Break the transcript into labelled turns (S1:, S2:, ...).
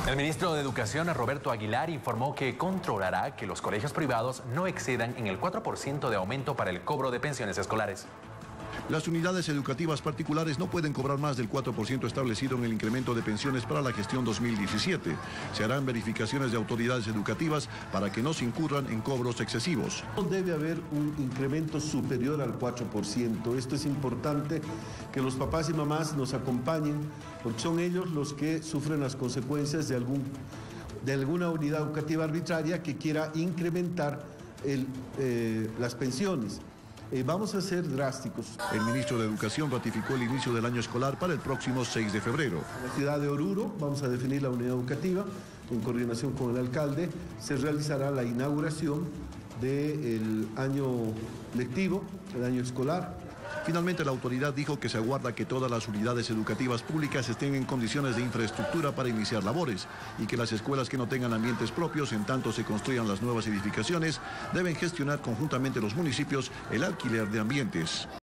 S1: El ministro de Educación, Roberto Aguilar, informó que controlará que los colegios privados no excedan en el 4% de aumento para el cobro de pensiones escolares.
S2: Las unidades educativas particulares no pueden cobrar más del 4% establecido en el incremento de pensiones para la gestión 2017. Se harán verificaciones de autoridades educativas para que no se incurran en cobros excesivos.
S3: Debe haber un incremento superior al 4%. Esto es importante que los papás y mamás nos acompañen, porque son ellos los que sufren las consecuencias de alguna unidad educativa arbitraria que quiera incrementar las pensiones. Vamos a ser drásticos.
S2: El ministro de Educación ratificó el inicio del año escolar para el próximo 6 de febrero.
S3: En la ciudad de Oruro vamos a definir la unidad educativa. En coordinación con el alcalde se realizará la inauguración del año lectivo, el año escolar.
S2: Finalmente, la autoridad dijo que se aguarda que todas las unidades educativas públicas estén en condiciones de infraestructura para iniciar labores y que las escuelas que no tengan ambientes propios, en tanto se construyan las nuevas edificaciones, deben gestionar conjuntamente los municipios el alquiler de ambientes.